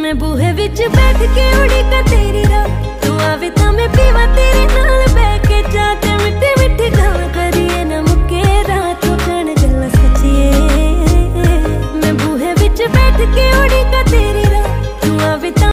मैं बूहे विच बैठ के उड़ीका तेरी राह